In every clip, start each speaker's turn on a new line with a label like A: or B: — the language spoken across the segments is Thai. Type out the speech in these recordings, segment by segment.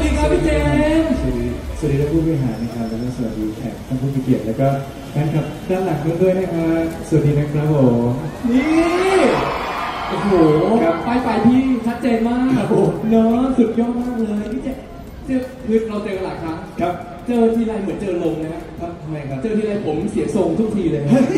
A: ดีครับพี่เจม
B: สวัสดีท่านผู้บริหารนะครับแล้วก็สวัสดีแขกท่านผู้มีเกียรติแล้วก็แฟนคลับด้านหลังด้วยนะครับสวัสดีนะครับผม
A: นี่โอ้โหไปพี่ชัดเจนมาก
B: ครับผม
A: เนอะสุดยอดมากเลยพี่เจคือเราเจอกันหลายครั้ง
B: ครับ
A: เจอทีไรเหมือนเจอลมนะครับ
B: ทำไมครับ
A: เจอทีไรผมเสียทรงทุกทีเลย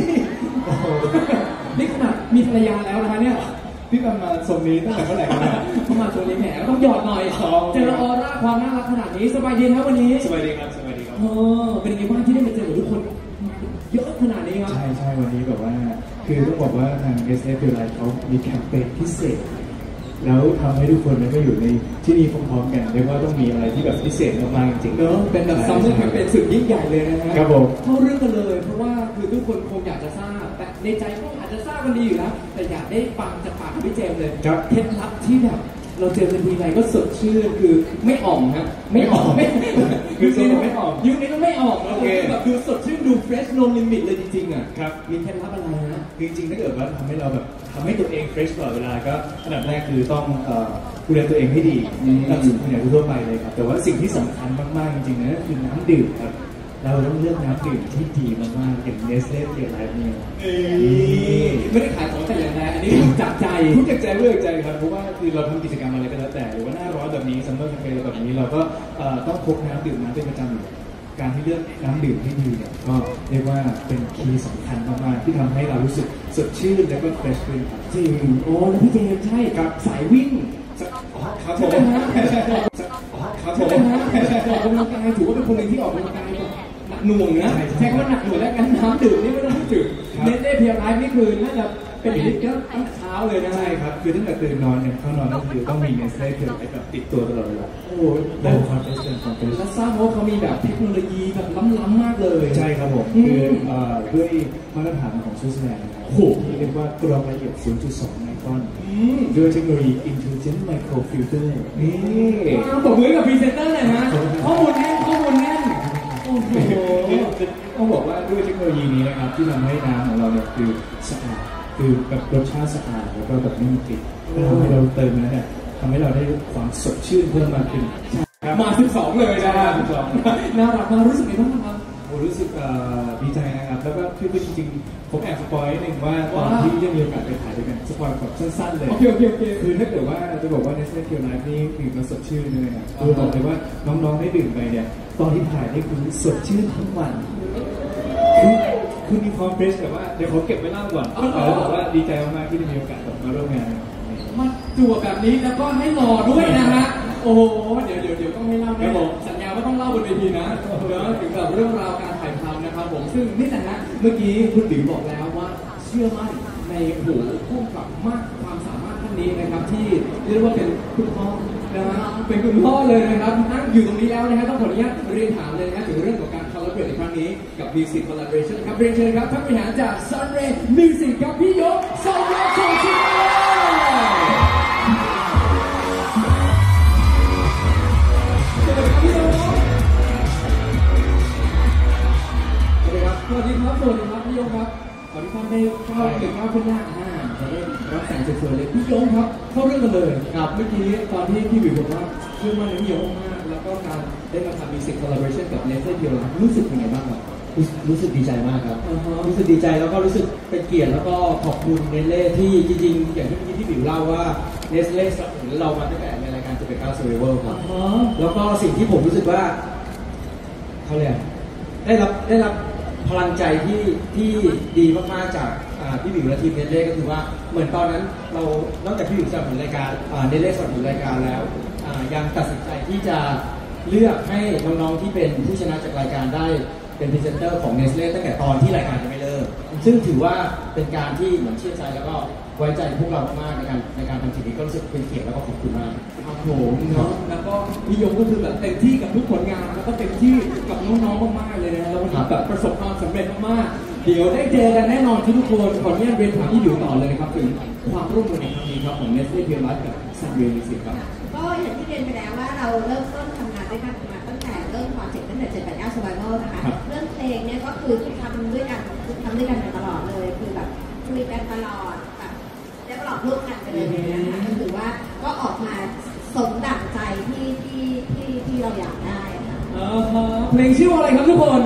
A: นี่ขนาดมีภรรยาแล้วนะคะเนี่ย
B: พี่มาทรงนี้ตั้งแต่เมื่อไหร่ครับ
A: ประมาณทรงนี้แหมต้องหยอดหน่อยเจอออร่าความน่ารักขนาดนี้สบายดีครับวันนี้
B: สบายดีครับสบายดีครับ
A: เป็นยังไงบ้างที่ได้มาเจอทุกคนเยอะขนาดนี้ครับ
B: ใช่วันนี้แบบว่าคือต้องบอกว่าทาง SF Live เขามีแคมเปญพิเศษแล้วทำให้ทุกคนก็อยู่ในที่นี่พร้อมๆกันเรียกว่าต้องมีอะไรที่แบบพิเศษมากๆจริงๆ
A: เนอะเป็นแบบซัมเมอร์แคมเปญสุดยิ่งใหญ่เลยนะฮะ
B: ครับผม
A: เข้าเรื่องกันเลยเพราะว่าคือทุกคนคงอยากจะทราบแต่ในใจก็อาจจะทราบกันดีอยู่แล้วแต่อยากได้ฟังจากปากพี่เจมส์เลยเคล็ดลับที่แบบเราเจอกันทีไรก็สดชื่นคือไม่อ่อมฮะไม่อ่อมไม่
B: คือจริงไม่อ่อม
A: ยุคนี้ก็ไม่อ่อมแล้วแบบดูสดชื่นดูเฟรชโนลิมิตเลยจริงๆอ่ะ
B: ครับ
A: มีเคล็ดลับอะไรนะ
B: จริงๆถ้าเกิดว่าทำให้เราแบบทำให้ตัวเองเฟรชตลอดเวลาก็อันดับแรกคือต้องดูแลตัวเองให้ดีตามสิ่งอย่างทั่วไปเลยครับแต่ว่าสิ่งที่สำคัญมากๆจริงๆนะคือน้ำดื่มครับเราต้องเลือกน้ำดื่มที่ดีมากๆอย่างเนสเล่เกียร์ไลฟ์เนี่ย
A: ไม่ได้ขายของแต่อย่างใดอันนี้จากใจ
B: พูดจากใจเลือกใจครับเพราะว่าคือเราทำกิจกรรมอะไรก็แล้วแต่หรือว่าหน้าร้อนแบบนี้ซัมเมอร์แคมเปญแบบนี้เราก็ต้องพกน้ำดื่มน้ำเป็นประจำอยู่การที่เลือกน้ำดื่มให้ดีเนี่ยก็เรียกว่าเป็นคีย์สำคัญมากๆที่ทำให้เรารู้สึกสดชื่นและก็เฟรชขึ้นครับ
A: จริงโอ้แล้วพี่เจมส์ใช่กับสายวิ่ง
B: ครับผม
A: ครับผมออกกำลังกายถือว่าเป็นคนหนึ่งที่ออกกำลังกายแบบหนักหน่วงนะใช้คำว่าหนักหน่วงแล้วกันน้ำดื่มนี่ไม่ต้องพูดถึงเนสเล่เพียร์ไลฟ์นี่คือน่าจะเป็นลิตรก็ตั้งเช้าเลยนะ
B: ใช่ครับคือตั้งแต่ตื่นนอนเนี่ยเข้านอนก็คือต้องมีเนสเล่เพียร์ไลฟ์แบบติดตัวตลอดเวลา
A: โอ้ได้
B: ความเป็นส่วนของเป็น
A: แล้วทราบว่าเขามีแบบเทคโนโลยีแบบล้ำๆมากเลย
B: ใช่ครับผมคือด้วยมาตรฐานของสวิตเซอร์แลนด์โอ้โหที่เรียกว่ากรองละเอียด 0.2 ไมครอนด้วยเทคโนโลยี Intelligent Microfilter นี่
A: ตบมือกับพรีเซนเตอร์เลยนะข้อมูลแน่นโอ้โห
B: ต้องบอกว่าด้วยเทคโนโลยีนี้นะครับที่ทำให้น้ำของเราเนี่ยคือสะอาดคือแบบรสชาติสะอาดแล้วก็แบบไม่มีกลิ่นทำให้เราเติมนั้นเนี่ยทำให้เราได้ความสดชื่นเพิ่มมากขึ้น
A: มา12เลยนะน่ารักมากรู้สึกยังไงบ้างครับ
B: ผมรู้สึกดีใจนะครับแล้วก็คือจริงๆผมแอบสปอยนิดนึงว่าตอนที่จะมีโอกาสไปถ่ายด้วยกันสปอยแบบสั้นๆเลย
A: โอเค
B: คือถ้าเกิดว่าจะบอกว่าในเซตเคียวไลฟ์นี่ดื่มแล้วสดชื่นเลยนะครับคือบอกเลยว่าน้องๆได้ดื่มไปเนี่ยตอนที่ถ่ายนี่คือสดชื่นทั้งวันคือมีความเฟรชแต่ว่าเดี๋ยวเขาเก็บไว้เล่าก่อนแล้วบอกว่าดีใจมากๆที่ได้มีโอกาสมาร่วมงาน
A: มาจั่วแบบนี้แล้วก็ให้รอด้วยนะฮะโอ้โหเดี๋ยวต้องให้เล่านะผมสัญญาว่าต้องเล่าบนเวทีนะถึงกับเรื่องราวการถ่ายทำนะครับผมซึ่งนี่แหละฮะเมื่อกี้คุณติ๋วบอกแล้วว่าเชื่อมั่นในผู้กำกับมากความสามารถท่านนี้นะครับที่เรียกว่าเป็นคุณพ่อนะฮะเป็นคุณพ่อเลยนะครับนั่งอยู่ตรงนี้แล้วนะฮะต้องขออนุญาตเรียนถามเลยนะถึงเรื่องของการคอลลาบอร์ตในครั้งนี้กับ Music Collaboration ครับเรียนเชิญครับท่านบริหารจาก Sunray Music กับพี่ยกสมรักสมศรีสวัสดีครับพี่ยงครับขอที่ท่านได้เข้าถึงข้าวขึ้นหน้าจะได้รับแสงสวยๆเลยพี่ยงครับเข้าเรื่องกันเลยครับเมื่อกี้ตอนที่พี่บิวบอกว่าเชื่อมั่นในพี่ยงมากแล้วก็การได้มาทำ Music Collaboration กับ Nestle Pure Life รู้สึกยังไงบ้างครับ
C: รู้สึกดีใจมากครับรู้สึกดีใจแล้วก็รู้สึกเป็นเกียรติแล้วก็ขอบคุณเนสเล่ที่จริงๆอย่างที่พี่บิวเล่าว่าเนสเล่สนับสนุนเรามาตั้งแต่ในรายการจะเป็นการเซอร์ไวเวอร์ครับแล้วก็สิ่งที่ผมรู้สึกว่าเขาเรียกได้รับพลังใจที่ดีมากๆจากพี่บิวและทีมเนสเล่ก็คือว่าเหมือนตอนนั้นเรานอกจากพี่บิวสนับสนุนรายการเนสเล่สนับสนุนรายการแล้วยังตัดสินใจที่จะเลือกให้น้องๆที่เป็นผู้ชนะจากรายการได้เป็นพรีเซนเตอร์ของเนสเล่ตั้งแต่ตอนที่รายการยังไม่เริ่มซึ่งถือว่าเป็นการที่เหมือนเชื่อใจแล้วก็ไว้ใจพวกเรามากๆในการทำสิ่งนี้ก็รู้สึกเป็นเกียรติแล้วก็ขอบคุณมาก
A: ครับผมเนาะแล้วก็พี่ยงก็คือแบบเต็มที่กับทุกผลงานแล้วก็เต็มที่กับน้องๆมากๆเลยนะแล้ววันนี้แบบประสบความสำเร็จมากๆเดี๋ยวได้เจอกันแน่นอนทุกคนขออนุญาตเรียนถามพี่บิวต่อเลยครับถึงความร่วมมือในครั้งนี้ครับของ Nestle Pure Life กับ Sunray Music ครับ
D: ก็อย่างที่เรียนไปแล้วว่าเราเริ่มต้นทำงานด้วยกันมาตั้งแต่เริ่มโปรเจกต์ตั้งแต่789 Survival นะคะเรื่องเพลงเนี่ยก็คือทำด้วยกันมาตลอดเลยคือแบบคุยกันตลอดแบบได้ตลอดร่วมกันไปเลยนะคะก็คือว่าก็ออกมาสมดั่งใจที่เราอยากได้ค่ะ
A: เพลงชื่อว่าอะไรครับทุกคน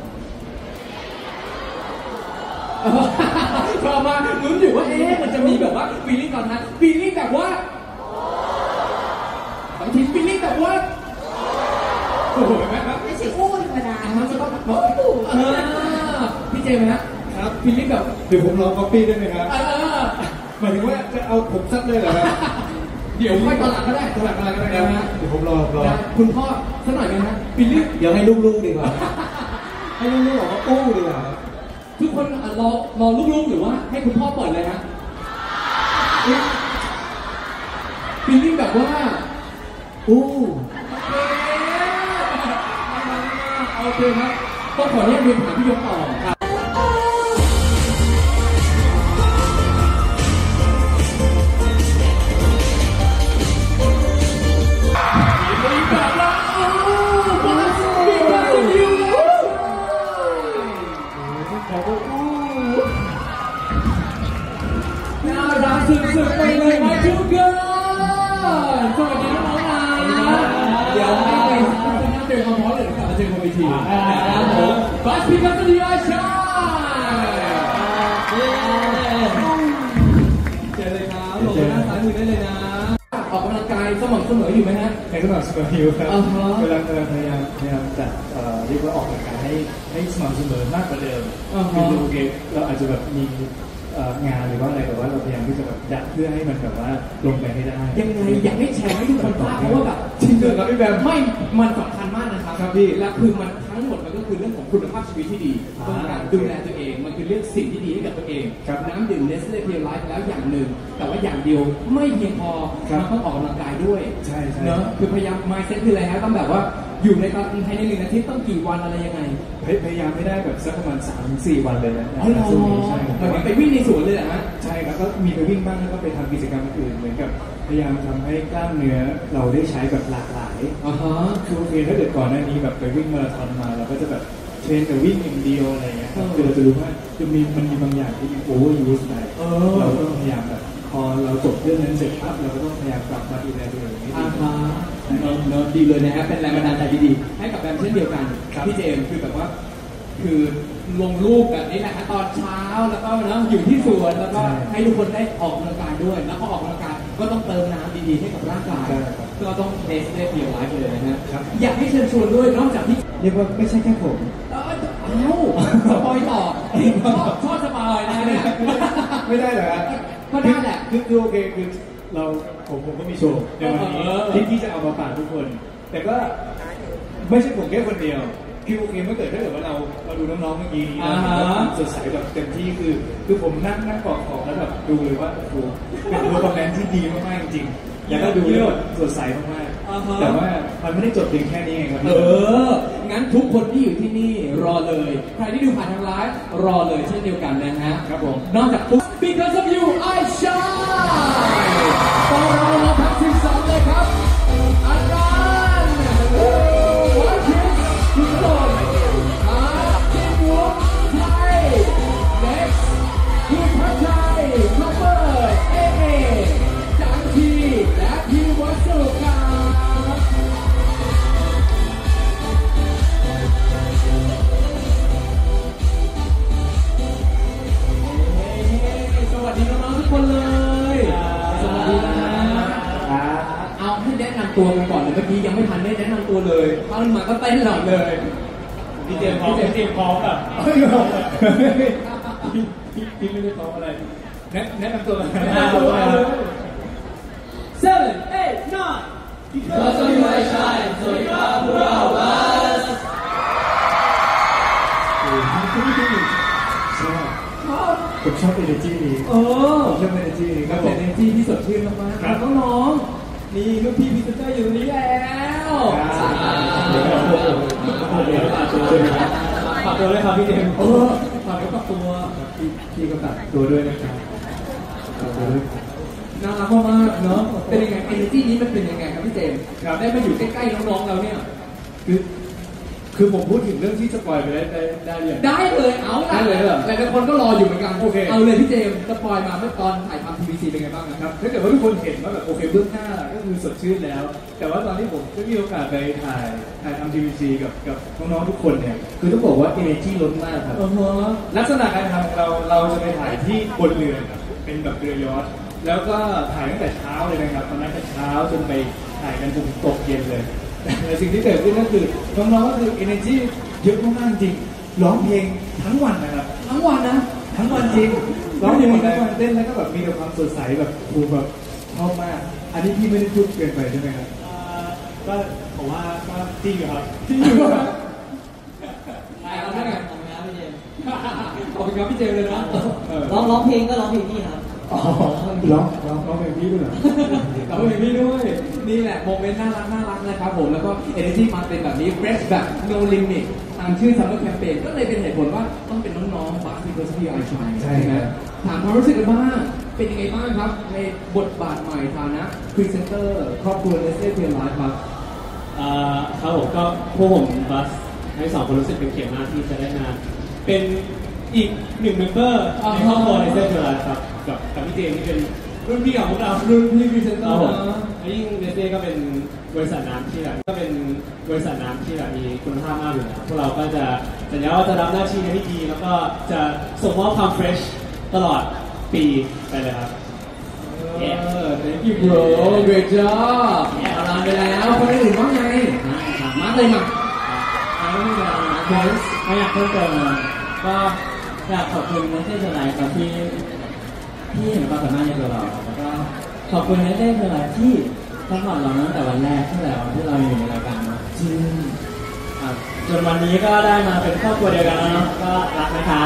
A: ชอบมากลุ้นอยู่ว่ามันจะมีแบบว่าฟีลลิ่งก่อนนะฟีลลิ่งแบบว่าบางทีฟีลลิ่งแบบว่าโอ้โหเห็นไหมครับ
D: ไม่ใช่อู้ธรรมดา
A: มันจะต้องพี่เจมส์นะครับฟีลลิ่งแบบ
B: เดี๋ยวผมลองก๊อปปี้ได้ไหมครับ
A: เออ
B: หมายถึงว่าจะเอาผมซัดเลยเหรอครับ
A: เดี๋ยวค่อยตอนหลังก็ได้ตอนหลังก็ได้นะฮะ
B: เดี๋ยวผมรอ
A: คุณพ่อสักหน่อยไหมฮะฟีลลิ่ง
C: เดี๋ยวให้ลูกๆดีกว่า ให้ลูกๆบอกว่าอู้ดีกว่าครับ
A: ทุกคนรอลูกๆหรือว่าให้คุณพ่อเปิดเลยฮะฟีลลิ่งแบบว่าอู้โอเคครับต้องขออนุญาตเรียนถามพี่ยกต่อครับน่ารักสุดๆไปเลยมาทุกคนสวัสดีน้องๆนะเดี๋ยวให้ไปจะนั่งเจอความพร้อมเลยกลับมาเจอกันอีกทีนะครับผมบัสพิคัสเดียชาเจอเลยครับลงหน้าซ้ายมือได้เลยนะออกกำลังกายสม่ำเสมออยู่ไหมฮะ
B: ในสมัครสมัครฮิวครับ
A: อ่าฮะ
B: กำลังพยายามจัดเรียกว่าออกกำลังกายให้สม่ำเสมอมากกว่าเดิม
A: อ่าฮะ
B: คือโอเคเราอาจจะแบบมีงานหรือว่าอะไรแต่ว่าเราพยายามที่จะแบบดัดเพื่อให้มันแบบว่าลงไปให้ได้
A: ยังไงอยากให้แชร์ให้ทุกคนทราบเพราะว่าแบบจริงๆครับพี่แบมไม่มันสำคัญมากนะครับ
B: ครับพี่
A: และคือมันทั้งหมดมันก็คือเรื่องของคุณภาพชีวิตที่ดีต้องการดูแลตัวเองมันคือเรื่องสิ่งที่ดีให้กับตัวเอง
B: ครับ
A: น้ำดื่ม Nestle Pure Life แล้วอย่างหนึ่งแต่ว่าอย่างเดียวไม่เพียงพอ
B: ครับ
A: มันต้องออกกำลังกายด้วย
B: ใช่
A: เนอะคือพยายาม mindset คืออะไรฮะต้องแบบว่าอยู่ในภายใน1 อาทิตย์ต้องกี่วันอะไรยังไง
B: พยายามไม่ได้แบบสักประมาณ 3-4 วันเลยนะ
A: อ๋อเหรอ
B: ช่วงนี้ใช่ครับ
A: เหมือนไปวิ่งในสวนเลยเหรอฮะ
B: ใช่ครับก็มีไปวิ่งบ้างแล้วก็ไปทำกิจกรรมอื่นเหมือนกับพยายามทำให้กล้ามเนื้อเราได้ใช้แบบหลากหลาย
A: อ่าฮะ
B: คือโอเคถ้าเกิดก่อนหน้านี้แบบไปวิ่งมาราธอนมาเราก็จะแบบเทรนแต่วิ่งอย่างเดียวอะไรเงี้ยครับคือเราจะรู้ว่ามันมีบางอย่างที่โอเวอร์ยูสไปเราก็ต้องพยายามแบบพอเราจบเรื่องนั้นเสร็จปั๊บเราก็ต้องพยายามกลับมาดูแลตัวเองให้ดี
A: อ่าฮะเนอะดีเลยนะครับเป็นแรงบันดาลใจดีๆให้กับแบมเช่นเดียวกันพี่เจมส์คือแบบว่า คือลงรูปแบบนี้แหละฮะตอนเช้าแล้วก็เนาะอยู่ที่สวนแล้วก็ให้ทุกคนได้ออกกำลังกายด้วย แล้วก็ออกกำลังกายก็ต้องเติมน้ำดีๆให้กับร่างกายก็ต้องเนสเล่เพียวไลฟ์เลยนะฮะอยากให้เชิญชวนด้วยนอกจากที่
B: เรียกว่าไม่ใช่แค่ผม
A: เอ้าสปอยต่อชอบสปอยนะเนี่ย
B: ไม่ได้เหรอฮะ
A: ก็ได้แหละ
B: คือโอเคคือเราผมก็มีโชว์ในวันนี้ที่จะเอามาฝากทุกคน แต่ก็ไม่ใช่ผมแค่คนเดียวคือโอเคเมื่อเกิดถ้าเกิดว่าเราดูน้องๆเมื่อกี้นี้สดใสแบบเต็มที่คือผมนั่งกอดของแล้วแบบดูเลยว่าโอ้โหเป็นเพอร์ฟอร์แมนซ์ที่ดีมากๆจริงๆแล้วก็ดูแล้วแบบสดใสมากๆแต่ว่ามันไม่ได้จบเพียงแค่นี้เองครับพี่
A: งั้นทุกคนที่อยู่ที่นี่รอเลย ใครที่ดูผ่านทางไลฟ์รอเลยเช่นเดียวกันนะฮะ
B: ครับผม
A: นอกจากทุก Because of you I shine ตอนเรามาพักที่สองเลยครับอาจารย์วัดคิดทุกคนมาทีมวงไทย next ทีมพัฒไทยคัพเปอร์เอจังทีและทีมวัดสุขาสวัสดีน้องๆทุกคนเลย สวัสดีนะเอาให้แนะนำตัวกันก่อนเลยเมื่อกี้ยังไม่ทันได้แนะนำตัวเลยเข้ามาก็เต้นหลังเลยพี่เจมส์พร้อมอ่ะพี่ไม่ได้พร้อมอะไรแนะนำตัวกันแนะนำตัวกัน Seven, 8, 9 Because of you I shine สวัสดีครับพวกเราบัส
B: ผมชอบ energy นี้ผมชอบ energy นี้ค
A: ก็
B: รับผ
A: เป็น
B: ม
A: energy ที่สดชื่นมากๆครับน้องๆนี่ลูกพี่พิซซ่าอยู่ตรงนี้แล้วฝากตัวด้วยครับพี่เจมส์ฝากตัวพี่ก็ฝากตัวด้วยนะครับน่ารักมากๆเนาะเป็นยังไง energy นี้มันเป็นยังไงครับพี่เจมส์ได้มาอยู่ใกล้ๆน้องๆเราเนี่ย
B: คือคือผมพูดถึงเรื่องที่สปอยไปได้ยัง
A: ได้เลยเอาละ
B: ได้เลยเหรอ
A: หลายๆคนก็รออยู่เหมือนกัน
B: โอเค
A: เอาเลยพี่เจมส์สปอยมาเมื่อตอนถ่ายทำ TVC เป็นไงบ้างนะครับ
B: ถ้าเกิดว่าทุกคนเห็นว่าแบบโอเคเบื้องหน้าก็คือสดชื่นแล้ว แต่ว่าตอนที่ผมได้มีโอกาสไปถ่ายทำ TVC กับน้องๆทุกคนเนี่ยคือต้องบอกว่า energy ล้นมากครับ ลักษณะการทำเราจะไปถ่ายที่บนเรือครับเป็นแบบเรือยอชต์แล้วก็ถ่ายตั้งแต่เช้าเลยนะครับตอนนั้นแต่เช้าจนไปถ่ายกันจนตกเย็นเลยแต่สิ่งที่เกิดขึ้นก็คือน้องๆก็คือ energy เยอะมากๆจริงร้องเพลงทั้งวันนะครับ
A: ทั้งวันนะ
B: ทั้งวันจริงร้องเพลงทั้งวันเต้นแล้วก็แบบมีแต่ความสดใสแบบครูแบบชอบมากอันนี้พี่ไม่ได้พูดเกินไปใช่ไหมครับ
C: ก็ผมว่าก็จริงอยู่ครับ
B: ที่อยู่อะ
A: เอาได้ไงขอบคุณครับพี่เจมส์เลยนะ
E: ร้องเพลงก็ร้องเพลงนี่ครับ
B: อ๋อร้องเพลงพี่ด้วยเหรอ
A: ขอบคุณพี่ด้วยนี่แหละโมเมนต์น่ารักนะครับผมแล้วก็ energy มาเป็นแบบนี้ fresh แบบ no limit ตามชื่อ summer campaign ก็เลยเป็นเหตุผลว่าต้องเป็นน้องๆ Buzz Because We Are Shine
B: ใช่ครับ
A: ถามความรู้สึกกันบ้างเป็นยังไงบ้างครับ ในบทบาทใหม่ฐานะพรีเซนเตอร์ครอบครัว Nestle Pure Life ครับ
F: ครับผมก็พวกผมบัสทั้งสองคนรู้สึกเป็นเกียรติมากที่จะได้มาเป็นอีกหนึ่งเมมเบอร์ในครอบครัวในเซอร์เจอร์ครับกับพี่เจมส์ที่เป็นรุ่นพี่ของพวกเรา
A: รุ่นพี่พรีเซนเตอ
F: ครับ
A: ร์
F: ผม
A: นะ
F: แล้วยิ่งเนสเต้ก็เป็นบริษัทน้ำที่แบบมีคุณภาพมากอยู่แล้วพวกเราก็จะสัญญาว่าจะรับหน้าที่ในที่ดีแล้วก็จะส่งมอบความเฟรชตลอดปีไปเลยครับ
A: thank you bro great job เอาลาไปแล้วคนอื่นว่าไงมาเลยมา
E: ไม่อยากเพิ่มเติมก็อยากขอบคุณเนสเต้เชอร์ไลท์ครับที่เห็นความสามารถในตัวเราครับแล้วก็ขอบคุณเนสเต้เชอร์ไลท์ที่ซัพพอร์ตเราตั้งแต่วันแรกที่เราอยู่ในรายการเนาะจริง
F: จนวันนี้ก็ได้มาเป็นครอบครัวเดียวกันแล้วเนาะก็รักนะครับ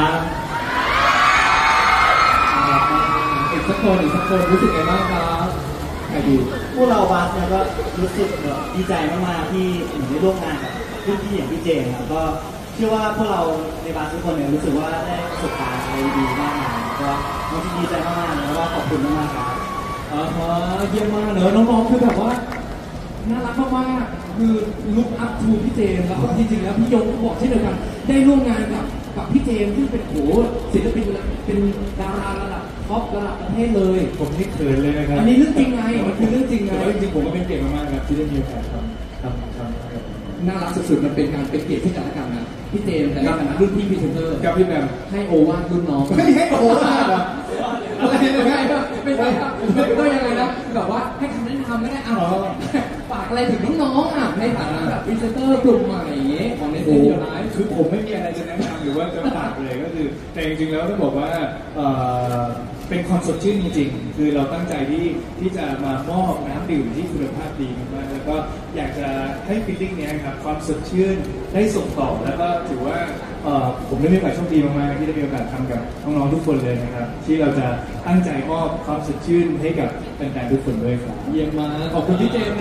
A: อีกสักคนรู้สึกไงบ้างครับใครดี
E: พวกเราบัสเนี่ยก็รู้สึกแบบดีใจมากๆที่ได้ร่วมงานกับรุ่นพี่อย่างพี่เจมส์ครับก็เชื่อว่าพวกเราในบัสทุกคนเนี่ยรู้สึกว่าได้ประสบการณ์อะไรดีมากมายก็รู้สึกดีใจมากๆแล้วก็ขอบคุณมากๆครับ
A: เยี่ยมมากเนอะน้องๆคือแบบว่าน่ารักมากๆคือ look up to พี่เจมส์แล้วก็จริงๆแล้วพี่ยงก็บอกเช่นเดียวกันได้ร่วมงานกับพี่เจมส์ที่เป็นโหศิลปินเป็นดาราระดับท็อประดับประเทศเลย
B: ผมนี่เขินเลยนะครับ
A: อันนี้เรื่องจริงไงมันคือเรื่องจริงไง
B: แต่ว่าจริงๆผมก็เป็นเกียรติมากๆครับที่ได้มีโอกาสทำครับ
A: น่ารักสุดๆมันเป็นการเป็นเกียรติที่กันและกันนะพี่เจมส์แต่ในฐานะรุ่นพี่พรีเซนเตอร์
B: กับพี่แบม
A: ให้โอวาทรุ่นน้อง
B: ไม่ให้โอ้ว่าเหรอ
A: อะไรยังไงไม่ใช่ครับก็ยังไงนะแบบว่าให้คำแนะนำไม่ได้ฝากอะไรถึงน้องๆในฐานะแบบพรีเซนเตอร์กลุ่มใหม่ของในเซนต์ยูไลฟ์
B: คือผมไม่มีอะไรจะแนะนำหรือว่าจะฝากเลยก็คือแต่จริงๆแล้วต้องบอกว่าเป็นความสดชื่นจริงๆคือเราตั้งใจที่จะมามอบน้ำดื่มที่คุณภาพดีมากๆแล้วก็อยากจะให้ฟีลลิ่งนี้ครับความสดชื่นได้ส่งต่อแล้วก็ถือว่าผมได้มีโอกาสโชคดีมากๆที่ได้มีโอกาสทำกับน้องๆทุกคนเลยนะครับที่เราจะตั้งใจมอบความสดชื่นให้กับแฟนๆทุกคนด้วยครับ
A: เยี่ยมมากขอบคุณพี่เจมส์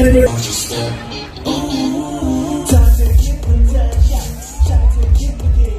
G: Just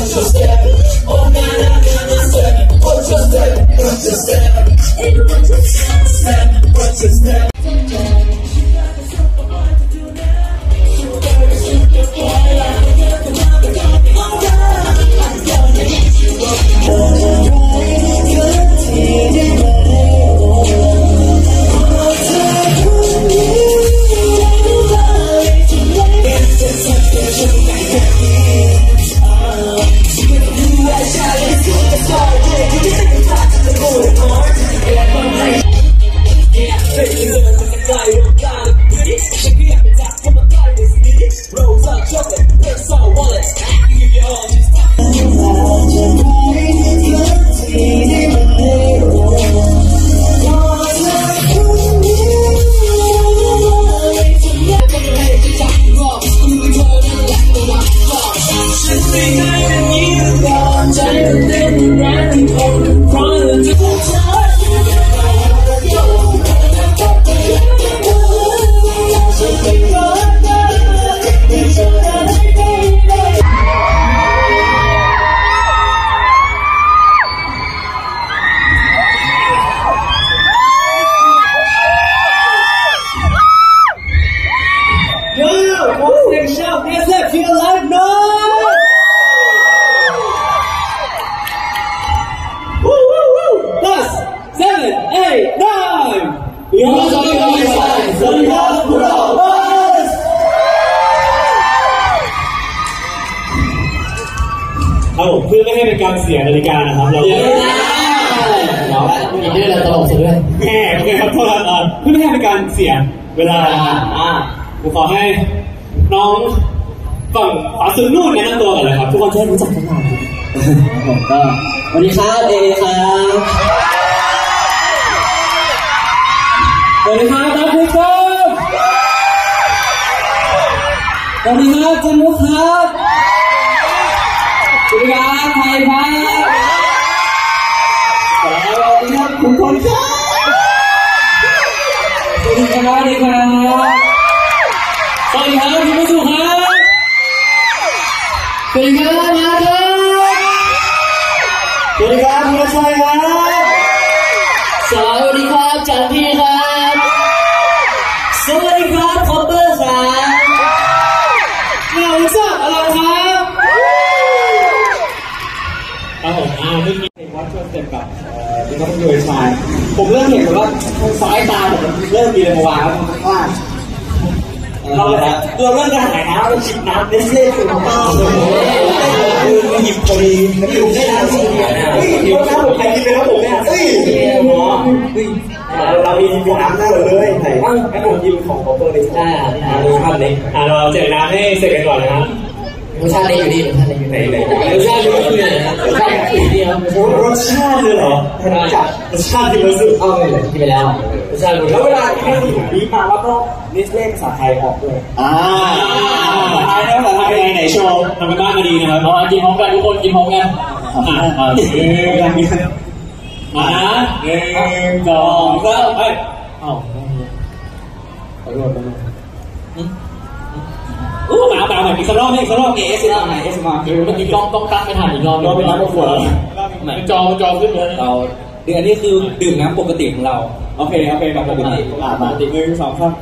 F: เอาเพื่อไม่ให้เป็นการเสียนาฬิกานะครับเรา
C: อีกเรื่องเราตลกสุดด้วย
F: แหมโอเคครับโทษครับเพื่อไม่ให้เป็นการเสียเวลาผมขอให้น้องฝั่งขวาสุดนู่นแนะนำตัวก่อนเลยครับทุกคนจะได้รู้จักกันหน่อย
C: ผมก็สวัสดีครับเอครับสวัสดีครับนักฟุตบอลสวัสดีครับจันมุกครับสวัสดีครับไทยครับสวัสดีครับคุณพลครับสวัสดีครับสวัสดีครับสวัสดีครับคุณผู้ชมครับสวัสดีครับมาครับสวัสดีครับคุณชัยครับสวัสดีครับจันทีครับสวัสดีครับคอปเปอร์ครับเราจะอะไรครับ
F: ผมเมื่อกี้เห็นว่าช่วยเต็มกับที่เขาโดยชาย
C: ผมเริ่มเห็นว่าสายตาผมเริ่มมีอะไรมาวางแล้วมันกว้างเราเริ่มการหายน้ำเราชิมน้ำเล่นเล่นคือมากคือมันหยิบพอดีมันอยู่ได้น้ำสิหิวน้ำผมใครกินเลยครับผมเนี่ยหมอเรามีน้ำหน้าเลยไหนบ้างงั้นผมกินของโปรเลยรสชาติเล็ก
F: เราแจกน้ำให้เสร็จกันก่อนนะครับ
C: รสชาติเล็กอยู่ดีรสชาติเล็กอยู่ไหนรสชาติเล็กคืออะไรนะรสชาติอยู่ดีครับ
F: รสชาติเลยเหรอรสชาติที่รู้สึก
C: กินไปแล้วรสชาติ
F: แล้วเวลาที่ผมบีบมาว่าต้องนิสเล่ภาษาไทยออกด้วยภาษาไทยไหนโชว์ทำกันบ้านมาดีนะครับ
C: กินพร้อมกันทุกคนกินพร้อมกัน
F: มานะ1 2 3ไปขอโทษมาอีกสักรอบอีกสักรอบเอสมาเมื่อกี้ต้องตั้งไม่ทันอีกรอบเป็นน้ำขวดจอขึ้นเลย
C: เราเดือนนี้คือดื่มน้ำปกติของเรา
F: โอเคแบบปกติ1 2 3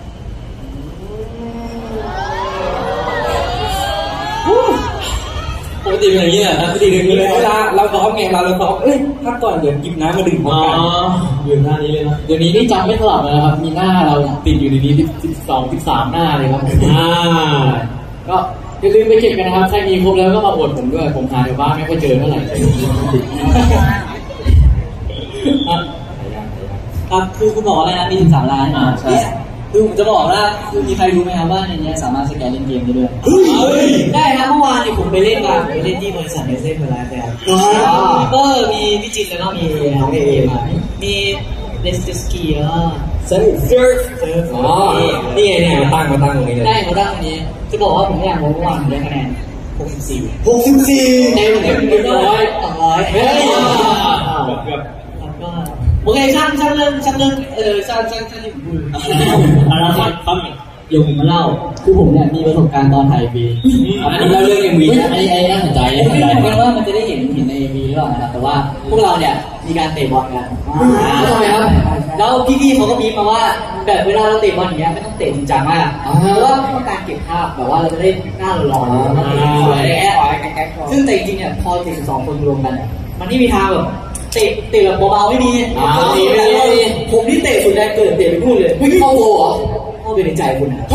C: ปกติเป็นอย่างนี้นะปกติอย่างนี้เลยเวลาเราซ้อมไงเราซ้อมพักก่อนเดี๋ยวกินน้ำมาดื่มกัน
F: อยู่หน้านี้เลยนะ
C: เดี๋ยวนี้นี่จำไม่สลับเลยครับมีหน้าเราติดอยู่ในนี้12-13หน้าเลยครับก็อย่าลืมไปเก็บกันนะครับใครมีครบแล้วก็มาอวดผมด้วยผมหาแถวบ้านไม่ค่อยเจอเท่าไหร่ครับคือคุณบอกอะไรนะมี13ล้านใช่คือผมจะบอกว่าคือมีใครรู้ไหมครับว่าในนี้สามารถสแกนเล่นเกมได้ด้วยได้ครับเมื่อวานผมไปเล่นมาเล่นที่บริษัทเนสเล่เพลไลฟ์แล้วก็มีพี่จินแล้วก็มีน้องเอมามีเลสสกีแล้วก็เซิร์ฟนี่ไงมาตั้งตรงนี้เลยได้มาตั้งตรงนี้จะบอกว่าผมอยากบอกว่าผมได้คะแนน64เต็ม200เฮ้ยโอเคช่างเรื่องช่างที่ผมพูด
F: ครับ
G: ดี๋ยวผมมาเล่าคือผมเนี่ยมีประสบการณ์ตอนถ่าย MV อันนี้เราเรื่อง MV นะอันนี้น่าสนใจเพราะว่ามันจะได้เห็นใน MV หรือเปล่านะครับแต่ว่าพวกเราเนี่ยมีการเตะบอลกันใช่ไหมครับแล้วพี่ๆเขาก็มีมาว่าแบบเวลาเราเตะบอลอย่างเงี้ยไม่ต้องเตะจริงจังมากเพราะว่าต้องการเก็บภาพแบบว่าเราจะได้หน้าหล่อๆสวยๆซึ่งแต่จริงๆเนี่ยพอถึง2คนรวมกันมันไม่มีทางแบบเตะแบบเบาๆไม่มีผมนี่เตะสุดแรงเกิดเตะไปนู่นเลยไม่เข้าโบเหรอเข้าไปในใจคุณนะ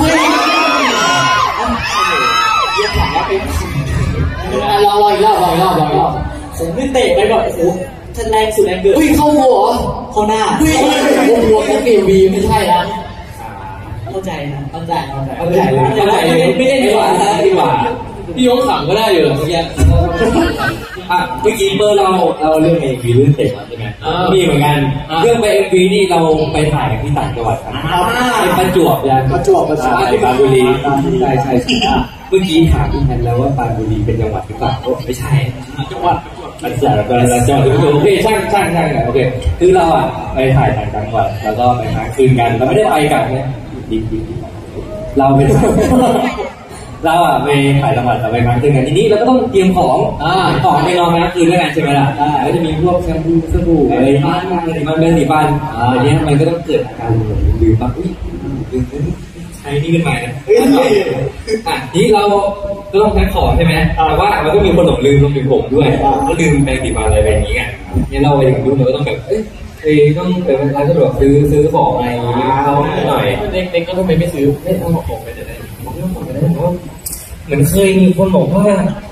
G: เยี่ยมหลังแล้วเป็นรออีกรอบผมนี่เตะไปแบบโอ้โหฉันแรงสุดแรงเกิดเข้าโบเหรอเข้าหน้ารวมทั้งMVไม่ใช่นะเข้าใจนะเข้าใจไม่ได้ดีกว่าพี่ยงขำก็ได้อยู่เมื่อกี้เมื่อกี้เบอร์เราเรื่องMVเรื่องเตะใช่ไหมมีเหมือนกันเรื่องไปMVนี่เราไปถ่ายกันที่ต่างจังหวัดครับไปประจวบที่ปรานบุรีใช่เมื่อกี้ถามพี่แทนแล้วว่าปรานบุรีเป็นจังหวัดหรือเปล่าไม่ใช่จังหวัดมันจังหวัดโอเคช่างโอเคคือเราไปถ่ายต่างจังหวัดแล้วก็ไปค้างคืนกันเราไม่ได้ไปกันนะดีเราไปถ่ายจังหวัดเราไปค้างคืนกันทีนี้เราก็ต้องเตรียมของไปนอนค้างคืนด้วยกันใช่ไหมล่ะก็จะมีพวกแชมพูสบู่อะไรมันเป็นสีฟันอย่างนี้มันก็ต้องเกิดอาการลืมบ้างใช้นี่ขึ้นมาเนี่ยนี่เราก็ต้องแพ็คของใช่ไหมแต่ว่ามันก็มีคนหลงลืมผมด้วยก็ลืมแปรงสีฟันอะไรแบบนี้ไงเนี่ยเราไปถึงรุ่นเราก็ต้องแบบต้องไปร้านสะดวกซื้อของอะไรอย่างเงี้ยเขาหน่อยเด็กก็ทำไมไม่ซื้อไม่เอาของไปไหนผมไม่เอาของไปไหนเพราะเหมือนเคยมีคนบอกว่า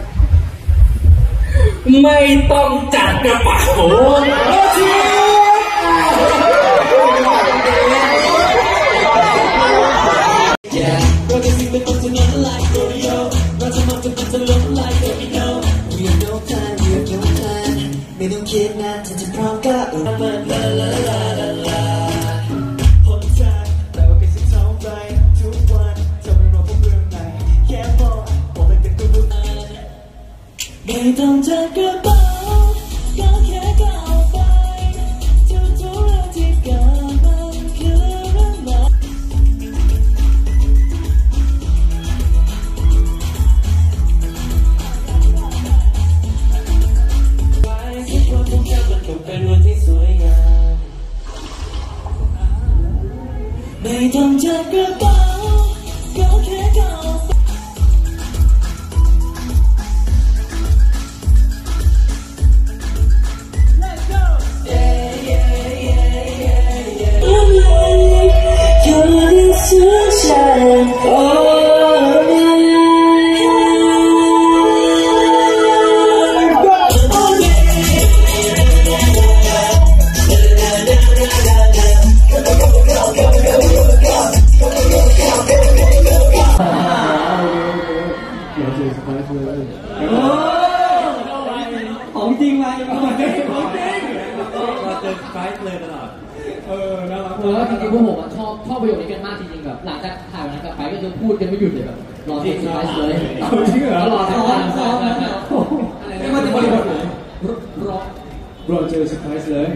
G: ไม่ต้องจัดกระเป๋าเราจะสิ่งเป็นต้นจะนอนไลฟ์โรดิโอเราจะมันจะล้มไลฟ์โรดิโอ We have no timeไม่ต้องคิดนานเธอจะพร้อมก็ลาหนทางแต่ว่าเป็นสิ่งท้องใจทุกวันเธอไม่รอพวกเรื่องไหนแค่บอกเป็นกันตัวไม่ต้องจัดกระเป๋าก็แค่ก้าวไปทุกเรื่องที่เกิดมันคือเรื่องใหม่เป็นวันที่สวยงามไม่ต้องจัดกระเป๋าก็แค่ก้าวไปLet's go You're the sunshineของจริงไหมของจริงเราเจอไฟท์เลยตลอดน่ารักจริงๆพวกผมชอบประโยคนี้กันมากจริงๆแบบหลังจากถ่ายวันนั้นกลับไปก็จะพูดกันไม่หยุดเลยแบบรอเซอร์ไพรส์เลยจริงเหรอรอซ้อมไม่ว่าจะบริบทไหนรอเจอเซอร์ไพรส์เลย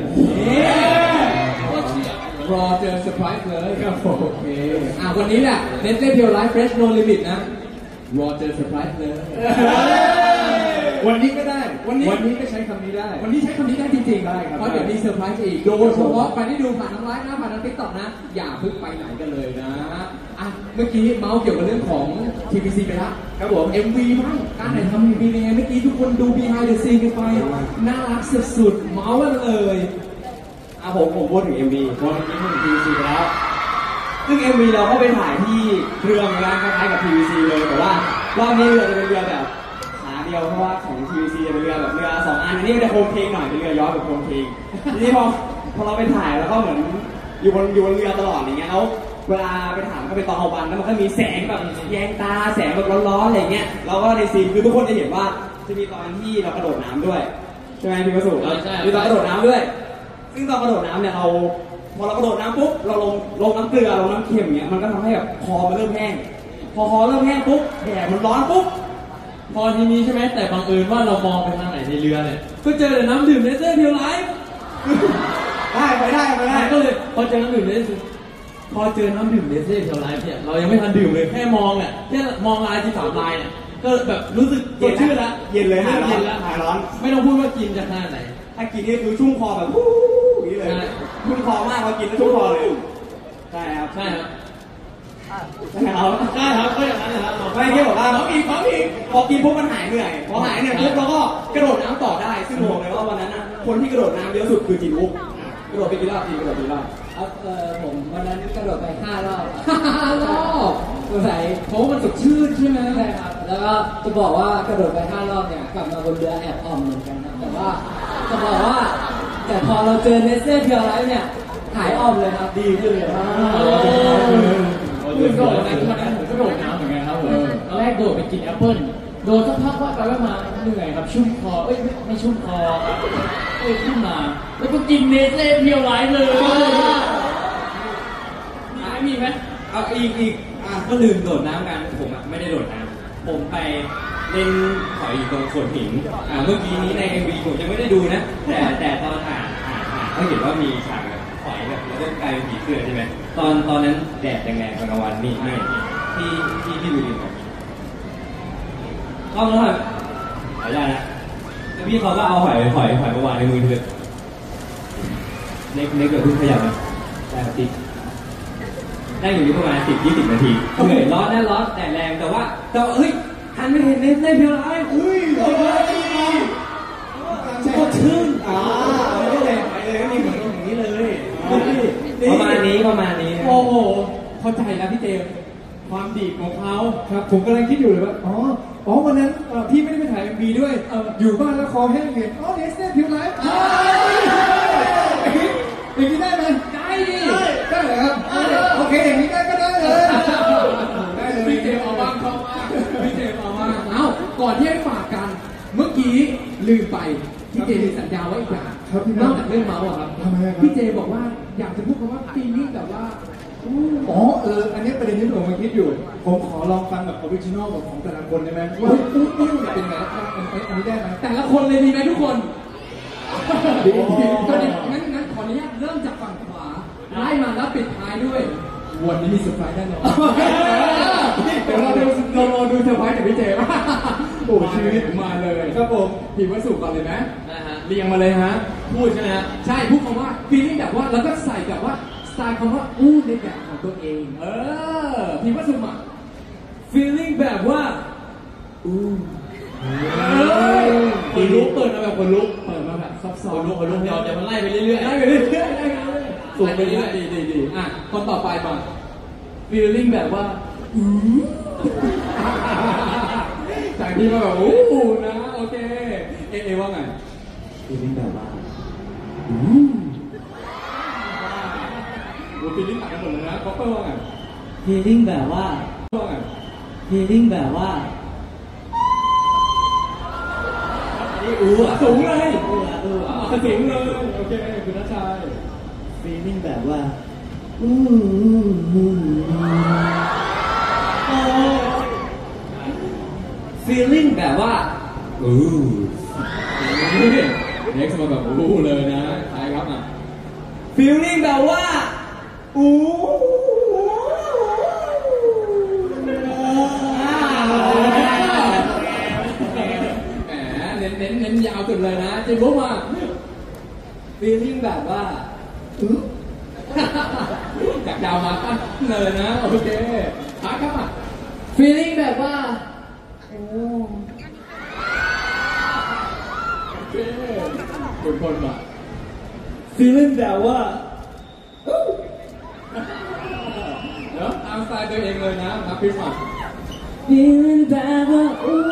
G: รอเจอเซอร์ไพรส์เลยครับผมโอเควันนี้แหละเน้นเล่นเพียวไลฟ์เฟรชโนลิมิตนะรอเจอเซอร์ไพรส์เลยวันนี้ก็ได้วันนี้ก็ใช้คำนี้ได้วันนี้ใช้คำนี้ได้จริงๆได้ครับเพราะเดี๋ยวมีเซอร์ไพรส์อีกโดยเฉพาะใครที่ดูผ่านทางไลฟ์นะผ่านทาง TikTok นะอย่าเพิ่งไปไหนกันเลยนะเมื่อกี้เมาส์เกี่ยวกับเรื่องของ TVC ไปแล้วครับผม MV บ้างการถ่ายทำ MV เป็นไงเมื่อกี้ทุกคนดู behind the scene กันไปน่ารักสุดๆเมาส์กันเลยผมพูดถึง MV เพราะเมื่อกี้พูดถึง TVC ไปแล้วซึ่ง MV เราก็ไปถ่ายที่เรือเหมือนกันคล้ายๆกับ TVC เลยแต่ว่ารอบนี้เรือจะเป็นเรือแบบเดียวเพราะว่าของ TVC จะเป็นเรือแบบเรือ2 อันนี้มันจะโคมเพลงหน่อยเป็นเรือย้อนแบบโคมเพลงทีนี้พอเราไปถ่ายแล้วก็เหมือนอยู่บนเรือตลอดอย่างเงี้ยแล้วเวลาไปถ่ายก็เป็นตอนกลางวันแล้วมันก็มีแสงแบบแยงตาแสงแบบร้อนๆอะไรเงี้ยเราก็ในซีนคือทุกคนจะเห็นว่าจะมีตอนที่เรากระโดดน้ำด้วยใช่ไหมพี่วสุมีตอนกระโดดน้ำด้วยซึ่งตอนกระโดดน้ำเนี่ยพอเรากระโดดน้ำปุ๊บเราลงน้ำเกลือลงน้ำเค็มอย่างเงี้ยมันก็ทำให้แบบคอมันเริ่มแห้งพอคอเริ่มแห้งปุ๊บแดดมันร้อนปุ๊บพอทีนี้ใช่ไหมแต่บังเอิญว่าเรามองไปทางไหนในเรือเนี่ยก็เจอแต่น้ำดื่มเนสเซ่เพียวไลฟ์ไปได้ก็เลยพอเจอน้ำดื่มเนสเซ่
C: พอเจอน้ำดื่มเนสเล่เพียวไลฟ์เนี่ยเรายังไม่ทันดื่มเลยแค่มองอ่ะแค่มองลาย13ลายเนี่ยก็แบบรู้สึกสดชื่นละ
E: เย็นเลยหายร้อ
C: เย็
E: น
C: นละ
E: หายร้อน
C: ไม่ต้องพูดว่ากินจะขนาดไหน
E: ถ้ากินนี่คือชุ่มคอแบบวู้อย่างนี้เลย
C: ใช่
E: ชุ่มคอมากพอกินแล้วชุ่มคอเลยใช่ครับ
C: ใช่ครับ
E: ใช่ครับ
C: ใช่ครับก็อย่างนั้นแหละครับ
E: ไม่ที่บอกว่าพอกินปุ๊บมันหายเหนื่อยพอหายเหนื่อยปุ๊บเราก็กระโดดน้ำต่อได้ซึ่งบอกเลยว่าวันนั้นนะคนที่กระโดดน้ำเยอะสุดคือจินวุกกระโดดไปกี่รอบกระโดดกี่รอบ
H: ผมวันนั้นกระโดดไป5 รอบ
A: 5 รอบ
H: สงสัย
A: เพราะว่ามันสดชื่นใช่ไหม
H: ใช่ครับ แล้วก็จะบอกว่ากระโดดไป5 รอบเนี่ยกลับมาบนเรือแอบอ่อมเหมือนกันครับแต่ว่าจะบอกว่าแต่พอเราเจอเนสเซ่เพียวไลฟ์เนี่ยหายอ่อมเลยครับดีขึ้นเลย
A: คือโดดนะวันนั้นผมก็โดดน้ำเหมือนกันครับผมตอนแรกโดดไปกินแอปเปิ้ลโดดสักพักว่าไปว่ามาเหนื่อยครับชุ่มคอไม่ชุ่มคอขึ้นมาแล้วก็กินเนสเล่เพียวไลฟ์เลยมีไหม
C: เอาอีกก็ลืมโดดน้ำกันผมไม่ได้โดดน้ำผมไปเล่นหอยอยู่ตรงโขดหินเมื่อกี้นี้ใน MV ผมยังไม่ได้ดูนะแต่ตอนอ่านก็เห็นว่ามีฉากแบบหอยแบบแล้วก็กลายเป็นผีเสื้อใช่ไหมตอนนั้นแดดแรงๆกลางวันนี่ที่ดูดีกว่าก็แล้วขออนุญาตนะแล้วพี่เขาก็เอาหอยมาวางในมือเลยเล็กแบบพึ่งขยับนะได้ครับติ๊กได้อยู่ที่ประมาณ10-20 นาทีเหนื่อยร้อนแต่แรงแต่ว่าเฮ้ยทันไม่เห็นเล่นเพียวไลฟ์เฮ้ยโคตรชื่น
E: ไม่ได้ไปเลยก็มีเหมือนอย่างนี้เลย
C: ประมาณนี้
A: โอ้โหเข้าใจแล้วพี่เจมส์ความดีของเขา
B: ครับผมกำลังคิดอยู่เลยว่าอ๋อวันนั้นพี่ไม่ได้ไปถ่าย MV ด้วยอยู่บ้านแล้วคอแห้งเลยเนสเซ่พิวไลฟ์อย่างนี้ได้ไหมได้ดิได้เหรอครับโอเคอย่างนี้ได้ก็ได้เลยได้เลย
A: พี่เจมส์เอาบ้างเข้าบ้างพี่เจมส์เอาบ้างเอ้าก่อนที่ให้ฝากกันเมื่อกี้ลืมไปพี่เจมส์มีสัญญาไว้อีกอย่างนอกจากเรื่องเมาส์อะครับพี่เจมส์บอกว่าอยากจะพูดคำว่าฟีลลิ่งแบบว่า
B: อันนี้ประเด็นที่ผมกำลังคิดอยู่ผมขอลองฟังแบบออริจินอลของแต่ละคนได้ไหมว่าอู้เป็นไงอันนี้ได้ไหม
A: แต่ละคนเลยดีไหมทุกคนก็เดี๋ยวงั้นขออนุญาตเริ่มจากฝั่งขวาไล่มาแล้วปิดท้ายด้วยวันนี้มีเซอร์ไพรส์แน่นอนเดี๋ยวเราดูเซอร์ไพรส์จากพี่เจมส์โอ้ชีวิตมาเลยครับผมพี่วัสดุก่อนเลยไหมเรียงมาเลยฮะพูดใช่ไหมฮะใช่พูดคำว่าฟีลลิ่งแบบว่าแล้วก็ใส่แบบว่าสไตล์คำว่าอู้ในแบบของตัวเองพี่วัสดุอ่ะ
C: feeling แบบว่าคนลุกเปิดมาแบบคนลุก
A: เปิดมาแบบซับซ้อน
C: คนลุกเดี๋ยวมันไล่ไปเรื่อยๆ
A: สูงไปเรื่อยดีอ่ะคนต่อไปมา feeling แบบว่าจากที่มาแบบโอ้โหนะโอเคเอว่าไง
C: feeling แบบว่า
A: feeling ต่างกันหมดเลยนะคอปเปอร์ว่าไง
C: feeling แบบว่า feeling แบบว่านี่
A: สูงเลยสูงเลยโอเคคุณนัชชัย
E: feeling แบบว่า
C: feeling แบบว่า
A: เน็กซ์มาแบบเลยนะใช่ครับอ่ะ
C: feeling แบบว่า
A: เน้นยาวสุดเลยนะจิมบุ๊กมา
C: feeling แบบว่า
A: จากยาวมาตั้งเลยนะโอเคครับอ่ะ
H: feeling แบบว่า
A: โอเคคุณคนมา
C: feeling แบบว่า
A: เดี๋ยวตามสไตล์ตัวเองเลยนะนับพิมพ์มา
H: feeling แบบว่า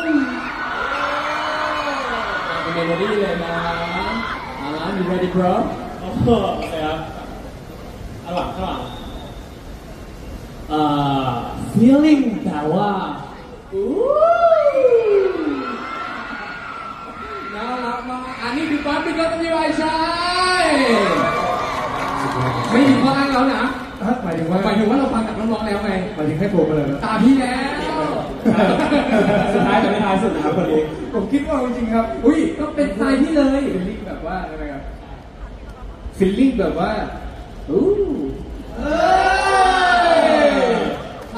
A: เป็นเมโลดี้เลยนะyou ready bro
F: โอ้โหครับข้างหลัง
H: feeling แบบว่า
A: น่ารักมากอันนี้คือปั๊บพี่ก็ต้องมีไว้ใช่ไม่มีข้ออ้างแล้วนะ
B: หมายถึงว่า
A: เราฟังจากน้องๆแล้วไง
B: หมายถึงให้ผมมาเลย
A: ตาพี่แล้ว
C: สุดท้ายจะไม่ท้ายสุดนะครับคนนี้
B: ผมคิดว่าจริงๆครับ
A: ก็เป็นสไตล์ที่เลย
B: ฟีลลิ่งแบบว่าอะไรครับฟีลลิ่งแบบว่า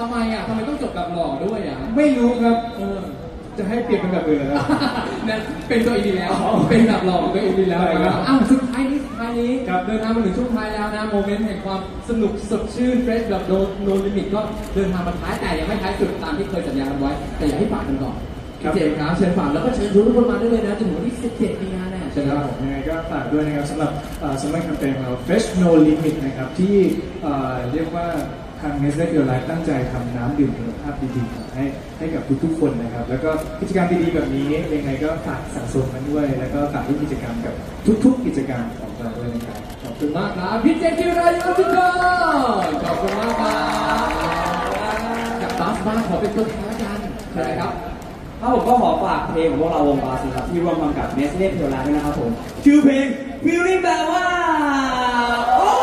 A: ทำไมต้องจบแบบหล่อด้วยอ่ะ
B: ไม่รู้ครับจะให้เปลี่ยนเป็นแบบอื่นเหรอครับ
A: นั่นเป็นตัวเองดีแล้ว เป็นแบบหล่อตัวเองดีแล้วนะครับอ้าวสุดท้ายนี้เดินทางมาถึงช่วงท้ายแล้วนะโมเมนต์แห่งความสนุกสดชื่นเฟรชแบบโนลิมิตก็เดินทางมาท้ายแต่ยังไม่ท้ายสุดตามที่เคยสัญญากันไว้แต่อยากให้ฝากกันก่อนพี่เจมส์ครับเชิญฝากแล้วก็เชิญทุกคนมาได้เลยนะจนถึงวันที่17 มีนาเนี่ย
B: ใช่ครับผมยังไงก็ฝากด้วยนะครับสำหรับซัมเมอร์แคมเปญของเรา Fresh No Limit นะครับที่เรียกว่าทาง Nestle Pure Life ตั้งใจทำน้ำดื่มคุณภาพดีๆให้กับทุกๆคนนะครับแล้วก็กิจกรรมดีๆแบบนี้ยังไงก็ฝากสะสมกันด้วยแล้วก็ฝากร่วมกิจกรรมกับทุกๆกิจกรรมของเราด้วยนะครับ
A: ขอบคุณมากครับพี่เจมส์จิรายุทุกคนขอบคุณมากครับจากบัสบ้างขอเป็นตัวแทนละกันใช่ครับ
E: ถ้าผมก็ขอฝากเพลงของพวกเราวงบาสนะครับที่ร่วมทำกับ Nestle Pure Life ด้วยนะครับผมชื่อเพลง Feeling แบบว่าโอ้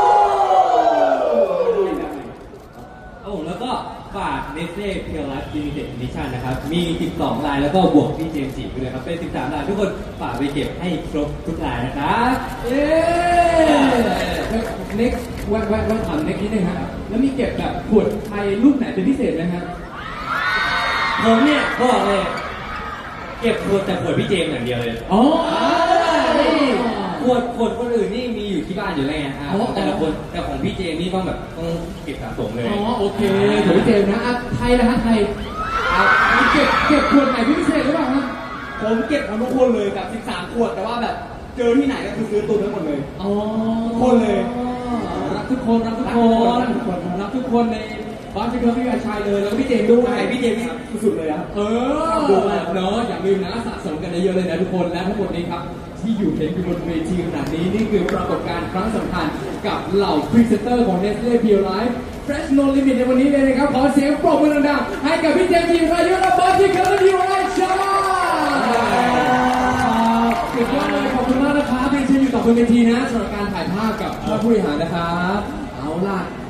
I: ครับผมแล้วก็ฝาก Nestle Pure Life Limited Edition นะครับมี12ลายแล้วก็บวกพี่เจมส์จิไปเลยครับเป็น13ลายทุกคนฝากไปเก็บให้ครบทุกลายนะครับ
A: เย้ next วันถาม next นิดนึงฮะแล้วมีเก็บแบบขวดไทยรูปไหนเป็นพิเศษไหมฮะ
I: ผมเนี่ยบอกเลยเก็บขวดแต่ขวดพี่เจมส์อย่างเดียวเลย
A: อ๋อ
I: ขวดคนอื่นนี่มีอยู่ที่บ้านอยู่แล้วไงแต่ละคนแต่ของพี่เจมส์นี่ต้องแบบต้องเก็บสะสมเลย
A: อ๋อโอเคเดี๋ยวพี่เจมส์นะไทยนะฮะไทยเก็บขวดไหนพิเศษหรือเปล่าฮะ
E: ผมเก็บของทุกคนเลยแบบ13ขวดแต่ว่าแบบเจอที่ไหนก็คือซื้อตุนทั้งหมดเลย
A: อ๋อ
E: คนเลย
A: รักทุกคนในบ้านพี่เขาพี่อาชัยเลยแล้วก็พี่เจมส์ด้วย
E: พี่เจมส์สุดเลยครับ
A: ดูมากเนาะอย่าลืมนะสะสมกันเยอะเลยนะทุกคนและทั้งหมดนี้ครับที่อยู่เห็นอยู่บนเวทีขนาดนี้นี่คือปรากฏการณ์ครั้งสำคัญกับเหล่าพรีเซนเตอร์ของ Nestle Pure Life Fresh No Limit ในวันนี้เลยนะครับขอเสียงปรบมือดังๆให้กับพี่เจมส์จิรายุและบอสที่เคยอยู่ในช่องสุดยอดเลยขอบคุณมากนะครับที่เชิญอยู่ต่อบนเวทีนะสำหรับการถ่ายภาพกับผู้บริหารนะครับเอาล่ะ